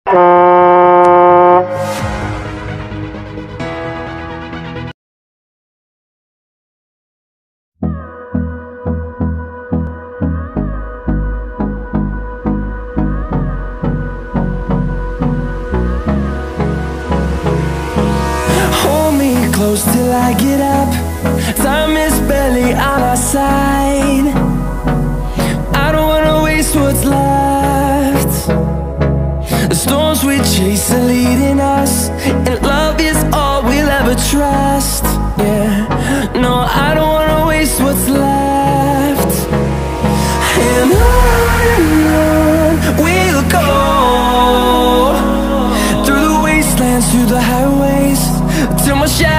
Hold me close till I get up. Time is barely on our side. I don't wanna waste what's left. The storms we chase are leading us, and love is all we'll ever trust. Yeah, no, I don't wanna waste what's left. And on we'll go, through the wastelands, through the highways, till my shadow